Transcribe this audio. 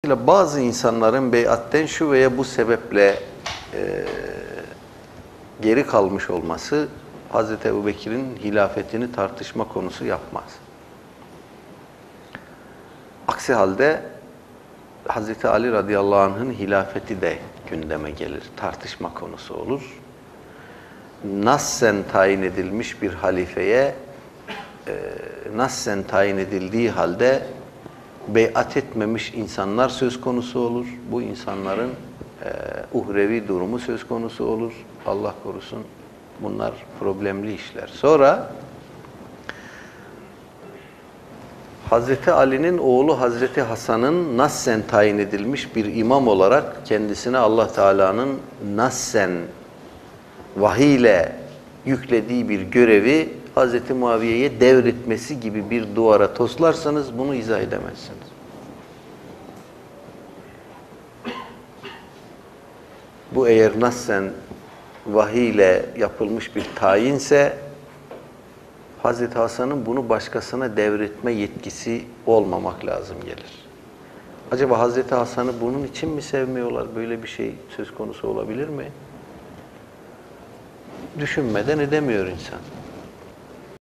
Dolayısıyla bazı insanların bey'atten şu veya bu sebeple geri kalmış olması Hz. Ebubekir'in hilafetini tartışma konusu yapmaz. Aksi halde Hz. Ali radıyallahu anh'ın hilafeti de gündeme gelir, tartışma konusu olur. Nassen tayin edilmiş bir halifeye nassen tayin edildiği halde bey'at etmemiş insanlar söz konusu olur. Bu insanların uhrevi durumu söz konusu olur. Allah korusun, bunlar problemli işler. Sonra Hazreti Ali'nin oğlu Hazreti Hasan'ın nassen tayin edilmiş bir imam olarak kendisine Allah Teala'nın nassen vahiy ile yüklediği bir görevi Hazreti Muaviye'ye devretmesi gibi bir duvara toslarsanız bunu izah edemezsiniz. Bu eğer nassen vahiy ile yapılmış bir tayinse Hazreti Hasan'ın bunu başkasına devretme yetkisi olmamak lazım gelir. Acaba Hazreti Hasan'ı bunun için mi sevmiyorlar? Böyle bir şey söz konusu olabilir mi? Düşünmeden edemiyor insan.